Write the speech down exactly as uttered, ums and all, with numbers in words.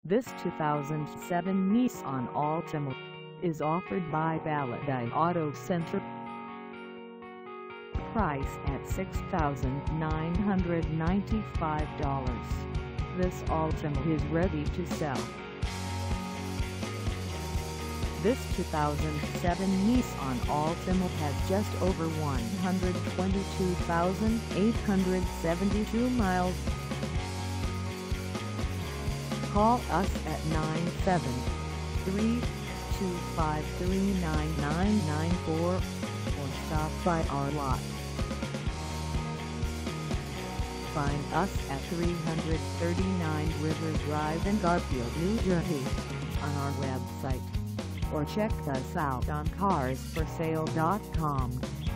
This two thousand seven Nissan Altima is offered by Balladay Auto Center. Price at six thousand nine hundred ninety-five dollars. This Altima is ready to sell. This two thousand seven Nissan Altima has just over one hundred twenty-two thousand eight hundred seventy-two miles. Call us at nine seven three, two five three, nine nine nine four or stop by our lot. Find us at three thirty-nine River Drive in Garfield, New Jersey, on our website, or check us out on cars for sale dot com.